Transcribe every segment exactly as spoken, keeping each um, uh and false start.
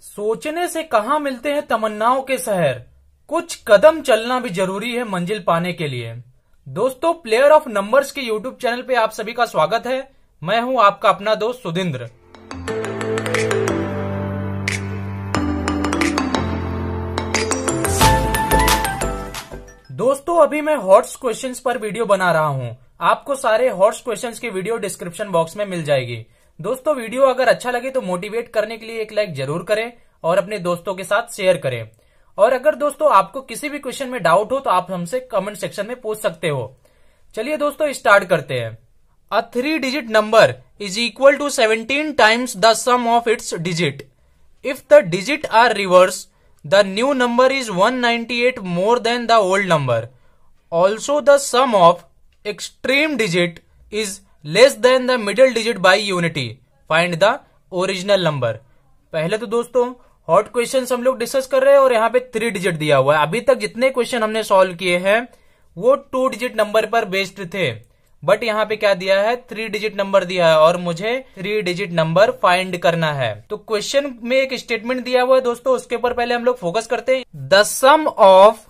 सोचने से कहाँ मिलते हैं तमन्नाओं के शहर, कुछ कदम चलना भी जरूरी है मंजिल पाने के लिए। दोस्तों, प्लेयर ऑफ नंबर्स के यूट्यूब चैनल पे आप सभी का स्वागत है। मैं हूं आपका अपना दोस्त सुधिंद्र। दोस्तों, अभी मैं हॉट्स क्वेश्चंस पर वीडियो बना रहा हूं। आपको सारे हॉट्स क्वेश्चंस की वीडियो डिस्क्रिप्शन बॉक्स में मिल जाएगी। दोस्तों, वीडियो अगर अच्छा लगे तो मोटिवेट करने के लिए एक लाइक जरूर करें और अपने दोस्तों के साथ शेयर करें। और अगर दोस्तों आपको किसी भी क्वेश्चन में डाउट हो तो आप हमसे कमेंट सेक्शन में पूछ सकते हो। चलिए दोस्तों, स्टार्ट करते हैं। A three digit number is equal to seventeen times the sum of its digit. If the digit are reverse, the new number is one ninety-eight more than the old number. Also, the sum of extreme digit is less than the middle digit by unity. Find the original number. पहले तो दोस्तों hot questions हम लोग discuss कर रहे हैं और यहाँ पे थ्री डिजिट दिया हुआ है। अभी तक जितने क्वेश्चन हमने सॉल्व किए हैं वो टू डिजिट नंबर पर बेस्ड थे, बट यहाँ पे क्या दिया है, थ्री डिजिट नंबर दिया है और मुझे थ्री डिजिट नंबर फाइंड करना है। तो क्वेश्चन में एक स्टेटमेंट दिया हुआ है दोस्तों, उसके ऊपर पहले हम लोग फोकस करते हैं। The sum of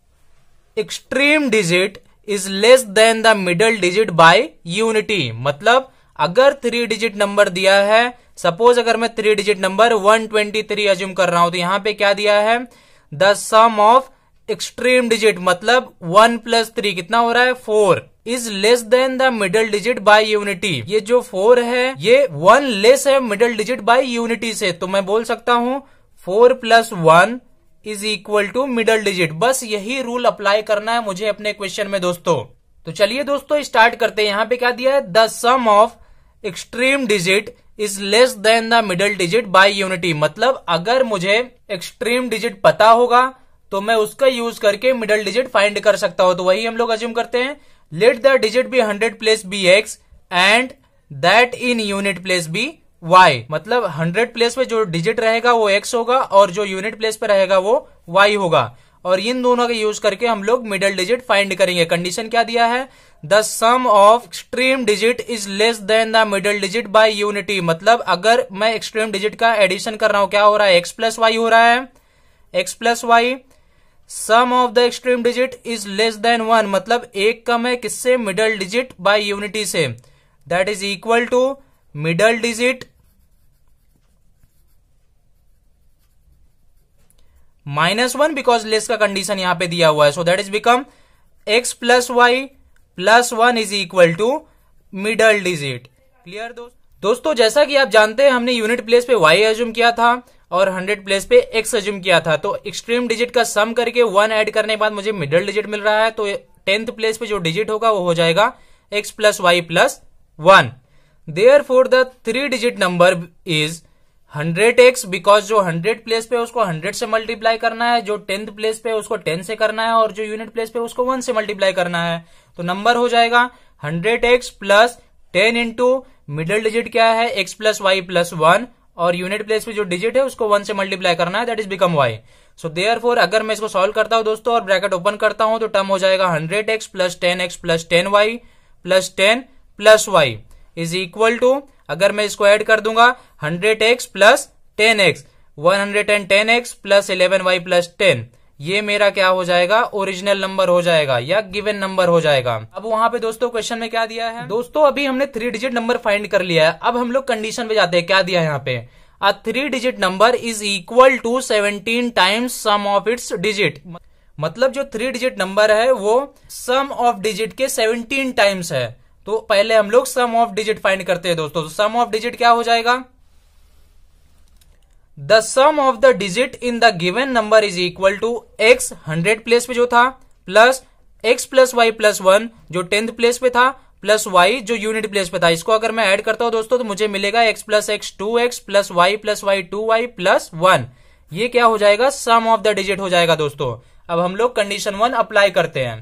extreme digit is less than the middle digit by unity. मतलब अगर थ्री डिजिट नंबर दिया है, सपोज अगर मैं three digit number one twenty three assume कर रहा हूं, तो यहां पे क्या दिया है, the sum of extreme digit मतलब वन प्लस थ्री कितना हो रहा है, four, is less than the middle digit by unity. ये जो फोर है ये वन लेस है मिडल डिजिट बाय यूनिटी से, तो मैं बोल सकता हूं four plus one is equal to middle digit. बस यही रूल अप्लाई करना है मुझे अपने क्वेश्चन में दोस्तों। तो चलिए दोस्तों स्टार्ट करते हैं। यहां पे क्या दिया है, the sum of extreme digit is less than the middle digit by unity. मतलब अगर मुझे एक्सट्रीम डिजिट पता होगा तो मैं उसका यूज करके मिडल डिजिट फाइंड कर सकता हूं। तो वही हम लोग अज्यूम करते हैं, let the digit be hundred place be x and that in unit place be y. मतलब हंड्रेड प्लेस पे जो डिजिट रहेगा वो एक्स होगा और जो यूनिट प्लेस पे रहेगा वो वाई होगा, और इन दोनों का यूज करके हम लोग मिडल डिजिट फाइंड करेंगे। कंडीशन क्या दिया है, the sum of extreme digit is less than the middle digit by unity. मतलब अगर मैं एक्सट्रीम डिजिट का एडिशन कर रहा हूं, क्या हो रहा है, एक्स प्लस वाई हो रहा है, x plus y. Sum of the extreme digit is less than one, मतलब एक कम है किससे, मिडल डिजिट बाय यूनिटी से, that is equal to middle digit minus one, because less का कंडीशन यहां पे दिया हुआ है। So that is become x plus y plus one is equal to middle digit. Clear दोस्त? दोस्तों जैसा कि आप जानते हैं हमने यूनिट प्लेस पे वाई एज्यूम किया था और हंड्रेड प्लेस पे एक्स एज्यूम किया था। तो एक्सट्रीम डिजिट का सम करके वन ऐड करने के बाद मुझे मिडल डिजिट मिल रहा है। तो टेंथ प्लेस पे जो डिजिट होगा वो हो जाएगा x plus y plus one. Therefore the three digit number is hundred x, because जो हंड्रेड प्लेस पे उसको हंड्रेड से मल्टीप्लाई करना है, जो टेंथ प्लेस पे उसको टेन से करना है और जो यूनिट प्लेस पे उसको वन से मल्टीप्लाई करना है। तो नंबर हो जाएगा hundred x plus ten into middle digit क्या है, x plus y plus one, और यूनिट प्लेस पे जो डिजिट है उसको वन से मल्टीप्लाई करना है, that is become y. So therefore अगर मैं इसको सॉल्व करता हूं दोस्तों और ब्रैकेट ओपन करता हूं तो टर्म हो जाएगा hundred x plus ten x plus ten y plus ten plus y is equal to, अगर मैं इसको ऐड कर दूंगा, hundred x plus ten x, one hundred ten x plus eleven y plus ten, ये मेरा क्या हो जाएगा, ओरिजिनल नंबर हो जाएगा या गिवन नंबर हो जाएगा। अब वहां पे दोस्तों क्वेश्चन में क्या दिया है, दोस्तों अभी हमने थ्री डिजिट नंबर फाइंड कर लिया है। अब हम लोग कंडीशन पे जाते हैं। क्या दिया है यहाँ पे, a three digit number is equal to seventeen times sum of its digit. मतलब जो थ्री डिजिट नंबर है वो सम ऑफ डिजिट के सेवनटीन टाइम्स है। तो पहले हम लोग सम ऑफ डिजिट फाइंड करते हैं दोस्तों। तो सम ऑफ डिजिट क्या हो जाएगा, the sum of the digit in the given number is equal to x hundred place पे जो था plus x plus y plus one जो टेंथ प्लेस पे था प्लस वाई जो यूनिट प्लेस पे था। इसको अगर मैं ऐड करता हूं दोस्तों तो मुझे मिलेगा x plus x two x plus y plus y two y plus one. ये क्या हो जाएगा, सम ऑफ द डिजिट हो जाएगा दोस्तों। अब हम लोग कंडीशन वन अप्लाई करते हैं।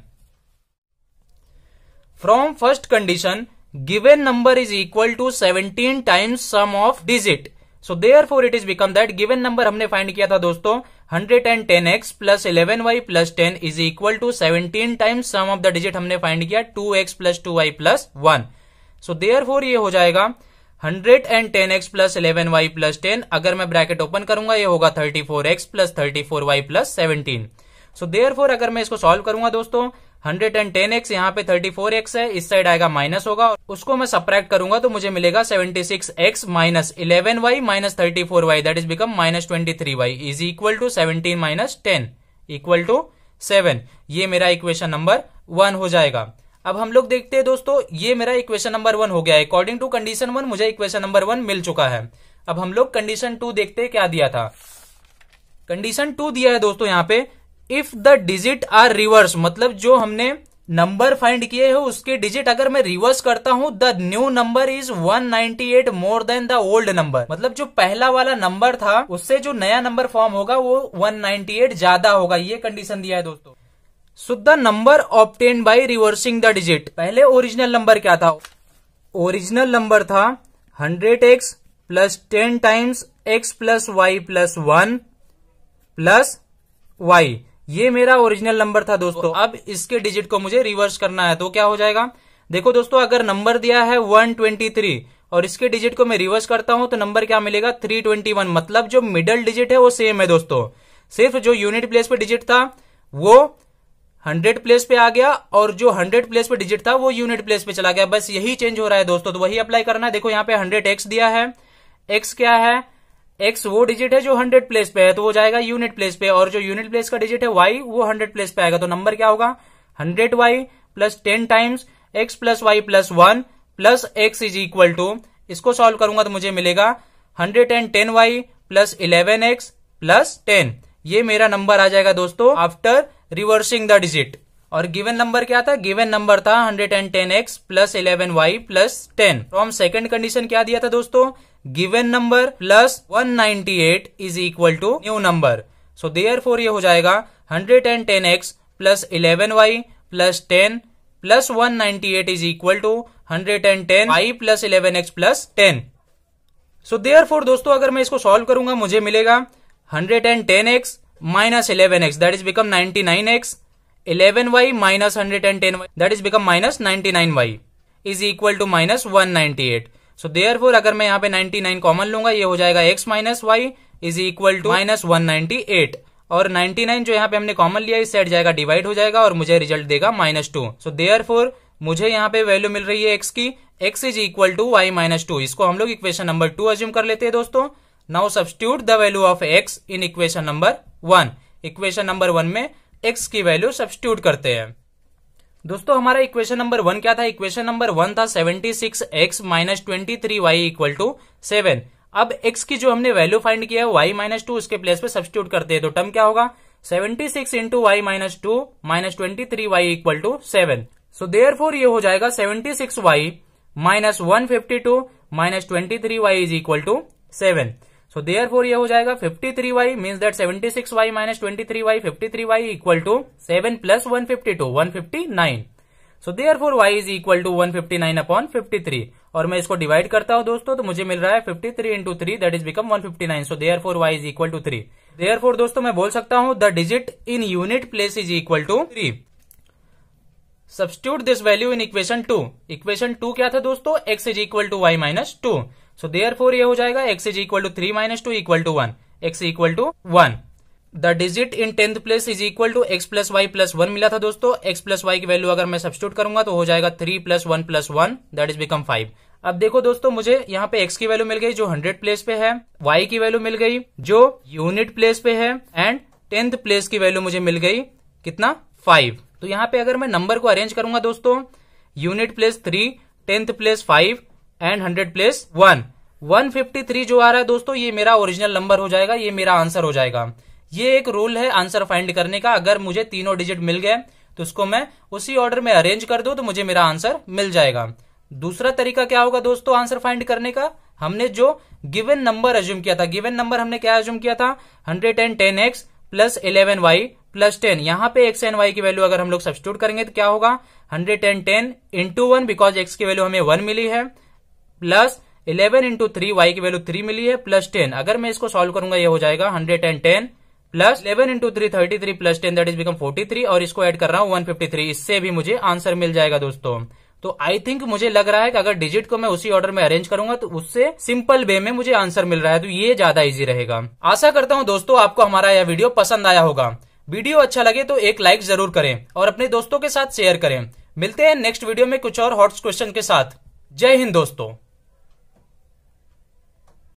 From first condition given number is equal to seventeen times sum of digit. So therefore it is become that, given number हमने फाइंड किया था दोस्तों hundred ten x plus eleven y plus ten is equal to seventeen times sum of the digit हमने find किया two x plus two y plus one. So therefore ये हो जाएगा hundred and ten x plus eleven y plus ten, अगर मैं bracket open करूंगा ये होगा thirty four x plus thirty four y plus seventeen. So therefore अगर मैं इसको सॉल्व करूंगा दोस्तों, हंड्रेड एंड टेन एक्स यहाँ पे थर्टी फोर एक्स है, इस साइड आएगा माइनस होगा, उसको मैं सब्ट्रैक्ट करूंगा तो मुझे मिलेगा seventy six x minus eleven y minus thirty four y, that is become minus twenty three y is equal to seventeen minus ten equal to seven. ये मेरा इक्वेशन नंबर वन हो जाएगा। अब हम लोग देखते हैं दोस्तों, ये मेरा इक्वेशन नंबर वन हो गया है। अकॉर्डिंग टू कंडीशन वन मुझे इक्वेशन नंबर वन मिल चुका है। अब हम लोग कंडीशन टू देखते हैं क्या दिया था। कंडीशन टू दिया है दोस्तों यहाँ पे, if the digit are reverse, मतलब जो हमने नंबर फाइंड किए हो उसके डिजिट अगर मैं रिवर्स करता हूं, the new number is one ninety eight more than the old number, मतलब जो पहला वाला नंबर था उससे जो नया नंबर फॉर्म होगा वो वन नाइंटी एट ज्यादा होगा। ये कंडीशन दिया है दोस्तों। So the number obtain by reversing the digit, पहले ओरिजिनल नंबर क्या था? ओरिजिनल नंबर था hundred x plus ten times x plus y plus one plus y, ये मेरा ओरिजिनल नंबर था दोस्तों। अब इसके डिजिट को मुझे रिवर्स करना है तो क्या हो जाएगा? देखो दोस्तों, अगर नंबर दिया है वन ट्वेंटी थ्री और इसके डिजिट को मैं रिवर्स करता हूं तो नंबर क्या मिलेगा? थ्री ट्वेंटी वन, मतलब जो मिडल डिजिट है वो सेम है दोस्तों, सिर्फ जो यूनिट प्लेस पे डिजिट था वो हंड्रेड प्लेस पे आ गया और जो हंड्रेड प्लेस पे डिजिट था वो यूनिट प्लेस पे चला गया, बस यही चेंज हो रहा है दोस्तों। तो वही अप्लाई करना है। देखो यहाँ पे हंड्रेड एक्स दिया है, एक्स क्या है? एक्स वो डिजिट है जो हंड्रेड प्लेस पे है तो वो जाएगा यूनिट प्लेस पे, और जो यूनिट प्लेस का डिजिट है वाई वो हंड्रेड प्लेस पे आएगा। तो नंबर क्या होगा? Hundred y plus ten times x plus y plus one plus x is equal to, इसको सॉल्व करूंगा तो मुझे मिलेगा hundred and ten y plus eleven x plus ten. ये मेरा नंबर आ जाएगा दोस्तों आफ्टर रिवर्सिंग द डिजिट। और गिवन नंबर क्या था? गिवन नंबर था hundred and ten x plus eleven y plus ten. From second condition क्या दिया था दोस्तों? Given number plus one ninety eight is equal to new number. So therefore ये हो जाएगा hundred and ten x plus eleven y plus ten plus one ninety eight is equal to hundred and ten y plus eleven x plus ten. So therefore दोस्तों अगर मैं इसको solve करूंगा मुझे मिलेगा hundred and ten x minus eleven x, that is become ninety nine x, eleven y minus hundred and ten y, that is become minus ninety nine y is equal to minus one ninety eight. So therefore अगर मैं यहाँ पे ninety nine common लूंगा ये हो जाएगा x minus y is equal to minus one ninety eight, और ninety nine जो यहाँ पे हमने कॉमन लिया इस साइड जाएगा डिवाइड हो जाएगा और मुझे रिजल्ट देगा माइनस टू। सो देयरफॉर मुझे यहाँ पे वैल्यू मिल रही है x की, x is equal to y minus two. इसको हम लोग इक्वेशन नंबर टू अज्यूम कर लेते हैं दोस्तों। Now substitute the value of x in equation number one. Equation number one में x की वैल्यू सब्स्टिट्यूट करते हैं। दोस्तों हमारा इक्वेशन नंबर वन क्या था? इक्वेशन नंबर वन था seventy six x minus twenty three y equal to seven. अब x की जो हमने वैल्यू फाइंड किया है वाई माइनस टू, उसके प्लेस पे सब्स्टिट्यूट करते हैं तो टर्म क्या होगा? Seventy six into Y minus two minus twenty three y equal to seven. So therefore ये हो जाएगा seventy six y minus one fifty two minus twenty three y is equal to seven. So therefore ये हो जाएगा fifty three y means that seventy six y minus twenty three y, fifty three y equal to seven plus one fifty two, one fifty nine. So therefore y is equal to one fifty nine upon fifty three, और मैं इसको divide करता हूं दोस्तों तो मुझे मिल रहा है fifty three into three, that is become one fifty nine. So therefore y is equal to three. Therefore दोस्तों मैं बोल सकता हूं the digit in unit place is equal to three. Substitute this value in equation two. Equation two क्या था दोस्तों? x is equal to y minus two. So therefore ये हो जाएगा x is equal to three minus two equal to one, x equal to one. The digit in tenth place is equal to x plus y plus one मिला था दोस्तों। x plus y की value अगर मैं substitute करूंगा तो हो जाएगा three plus one plus one, that is become five. अब देखो दोस्तों मुझे यहाँ पे x की वैल्यू मिल गई जो हंड्रेड प्लेस पे है, y की वैल्यू मिल गई जो यूनिट प्लेस पे है, एंड टेंथ प्लेस की वैल्यू मुझे मिल गई कितना? फाइव। तो यहाँ पे अगर मैं नंबर को अरेंज करूंगा दोस्तों, unit place three, tenth place five and hundred place one, one fifty three जो आ रहा है दोस्तों ये मेरा ओरिजिनल नंबर हो जाएगा, ये मेरा आंसर हो जाएगा। ये एक रूल है आंसर फाइंड करने का, अगर मुझे तीनों डिजिट मिल गए तो उसको मैं उसी ऑर्डर में अरेंज कर दूं तो मुझे मेरा आंसर मिल जाएगा। दूसरा तरीका क्या होगा दोस्तों आंसर फाइंड करने का? हमने जो गिवन नंबर अज्यूम किया था, गिवन नंबर हमने क्या अज्यूम किया था? Hundred and ten x plus eleven y plus ten. यहाँ पे एक्स एंड वाई की वैल्यू अगर हम लोग सब्स्टिट्यूट करेंगे तो क्या होगा? Hundred and ten into one, because x की वैल्यू हमें वन मिली है, plus eleven into three, y की वैल्यू थ्री मिली है, प्लस टेन। अगर मैं इसको सॉल्व करूंगा ये हो जाएगा hundred and ten plus eleven into three thirty three plus ten, that is become forty three, और इसको ऐड कर रहा हूं वन फिफ्टी थ्री, इससे भी मुझे आंसर मिल जाएगा दोस्तों। तो आई थिंक मुझे लग रहा है कि अगर डिजिट को मैं उसी ऑर्डर में अरेंज करूंगा तो उससे सिंपल वे में मुझे आंसर मिल रहा है, तो ये ज्यादा इजी रहेगा। आशा करता हूं दोस्तों आपको हमारा यह वीडियो पसंद आया होगा। वीडियो अच्छा लगे तो एक लाइक जरूर करें और अपने दोस्तों के साथ शेयर करें। मिलते हैं नेक्स्ट वीडियो में कुछ और हॉट क्वेश्चन के साथ। जय हिंद दोस्तों।